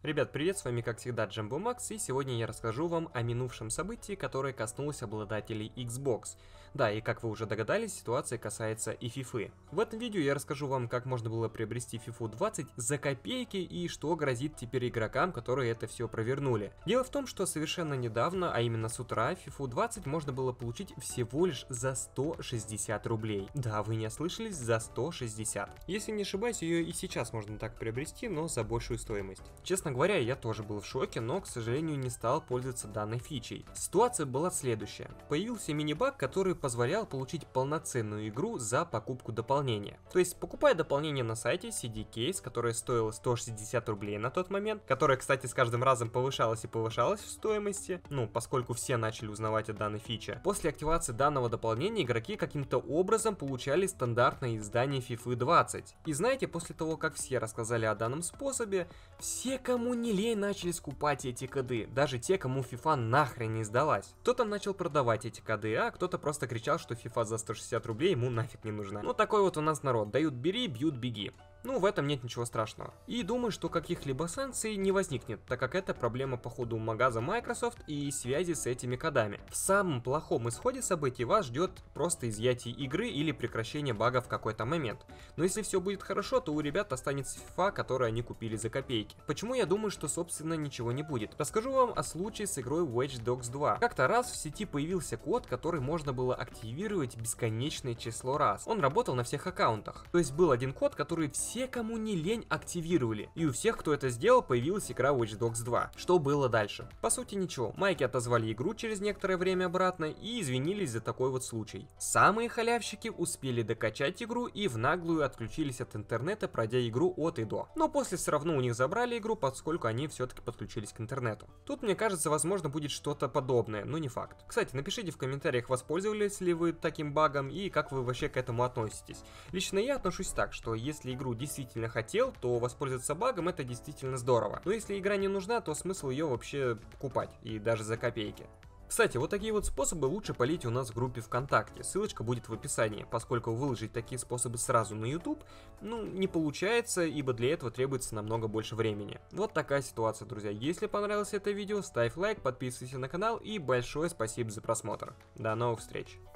Ребят, привет, с вами как всегда Джамбо Макс, и сегодня я расскажу вам о минувшем событии, которое коснулось обладателей Xbox. Да, и как вы уже догадались, ситуация касается и FIFA. В этом видео я расскажу вам, как можно было приобрести FIFA 20 за копейки и что грозит теперь игрокам, которые это все провернули. Дело в том, что совершенно недавно, а именно с утра, FIFA 20 можно было получить всего лишь за 160 рублей. Да, вы не ослышались, за 160. Если не ошибаюсь, ее и сейчас можно так приобрести, но за большую стоимость. Честно говоря, я тоже был в шоке, но, к сожалению, не стал пользоваться данной фичей. Ситуация была следующая. Появился мини-баг, который позволял получить полноценную игру за покупку дополнения. То есть, покупая дополнение на сайте CD Case, которое стоило 160 рублей на тот момент, которое, кстати, с каждым разом повышалось и повышалось в стоимости, поскольку все начали узнавать о данной фиче. После активации данного дополнения игроки каким-то образом получали стандартное издание FIFA 20. И знаете, после того, как все рассказали о данном способе, все, кому не лень, начали скупать эти коды, даже те, кому FIFA нахрен не сдалась. Кто-то начал продавать эти коды, а кто-то просто кричал, что FIFA за 160 рублей ему нафиг не нужна. Такой вот у нас народ, дают бери, бьют беги. В этом нет ничего страшного. И думаю, что каких-либо санкций не возникнет, так как это проблема по ходу магаза Microsoft и связи с этими кодами. В самом плохом исходе событий вас ждет просто изъятие игры или прекращение бага в какой-то момент. Но если все будет хорошо, то у ребят останется FIFA, которую они купили за копейки. Почему я думаю, что собственно ничего не будет? Расскажу вам о случае с игрой Watch Dogs 2. Как-то раз в сети появился код, который можно было активировать бесконечное число раз. Он работал на всех аккаунтах. То есть был один код, который все, кому не лень, активировали. И у всех, кто это сделал, появилась игра Watch Dogs 2. Что было дальше? По сути ничего. Майки отозвали игру через некоторое время обратно и извинились за такой вот случай. Самые халявщики успели докачать игру и в наглую отключились от интернета, пройдя игру от и до. Но после все равно у них забрали игру, поскольку они все-таки подключились к интернету. Тут, мне кажется, возможно будет что-то подобное, но не факт. Кстати, напишите в комментариях, воспользовались ли вы таким багом и как вы вообще к этому относитесь. Лично я отношусь так, что если игру действительно хотел, то воспользоваться багом это действительно здорово. Но если игра не нужна, то смысл ее вообще покупать, и даже за копейки. Кстати, вот такие вот способы лучше полить у нас в группе ВКонтакте, ссылочка будет в описании, поскольку выложить такие способы сразу на YouTube, не получается, ибо для этого требуется намного больше времени. Вот такая ситуация, друзья. Если понравилось это видео, ставь лайк, подписывайся на канал и большое спасибо за просмотр. До новых встреч!